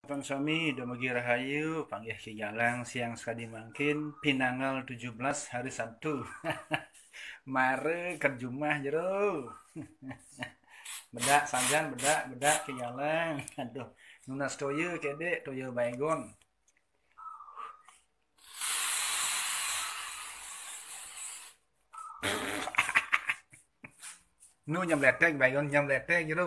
Bang Suami, Domagi Rahayu, panggih Ki Galang, siang sekali mungkin, Pinanggal 17 hari Sabtu. Mare kerjumah jero. Bedak sanjan, bedak Ki Galang. Aduh, nunas toyo kede, toyo baygon. Nu nyam letek baygon nyam letek jero.